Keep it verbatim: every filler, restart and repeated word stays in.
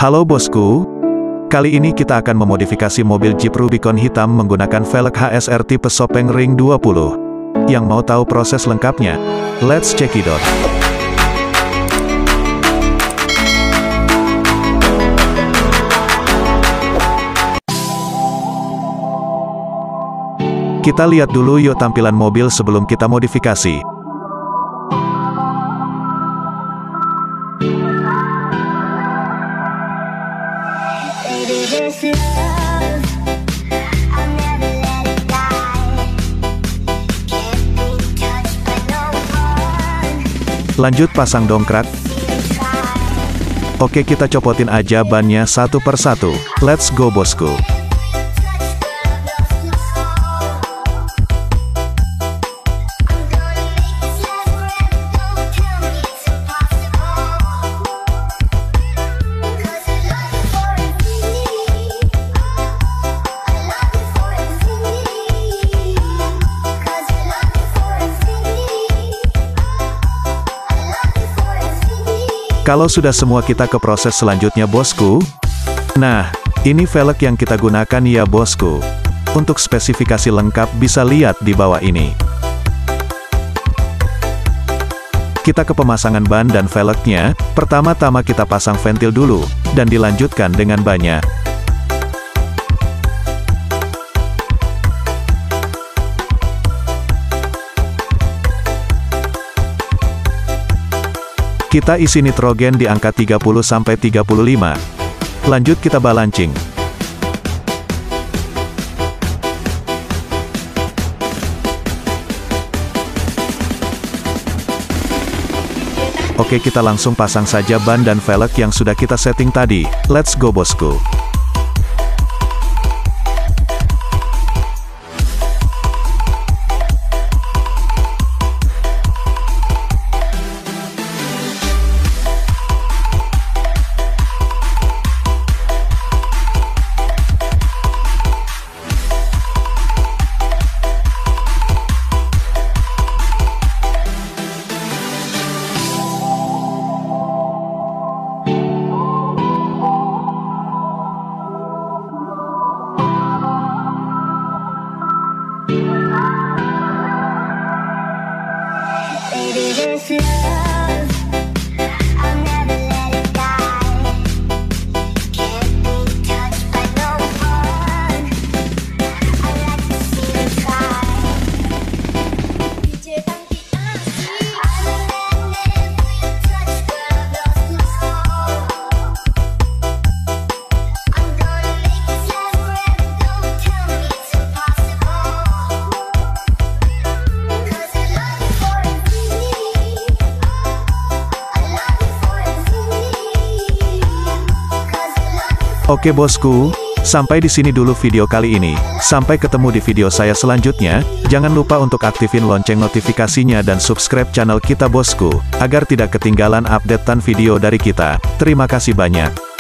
Halo bosku, kali ini kita akan memodifikasi mobil Jeep Rubicon hitam menggunakan velg H S R tipe Sopeng Ring dua puluh. Yang mau tahu proses lengkapnya? Let's check it out. Kita lihat dulu yuk tampilan mobil sebelum kita modifikasi. Lanjut pasang dongkrak. Oke, kita copotin aja bannya satu per satu. Let's go bosku. Kalau sudah semua, kita ke proses selanjutnya bosku. Nah, ini velg yang kita gunakan ya bosku. Untuk spesifikasi lengkap bisa lihat di bawah ini. Kita ke pemasangan ban dan velgnya. Pertama-tama kita pasang ventil dulu, dan dilanjutkan dengan bannya. Kita isi nitrogen di angka tiga puluh sampai tiga puluh lima. Lanjut kita balancing. Oke, kita langsung pasang saja ban dan velg yang sudah kita setting tadi. Let's go bosku. Oke bosku, sampai di sini dulu video kali ini. Sampai ketemu di video saya selanjutnya. Jangan lupa untuk aktifin lonceng notifikasinya dan subscribe channel kita bosku, agar tidak ketinggalan updatean video dari kita. Terima kasih banyak.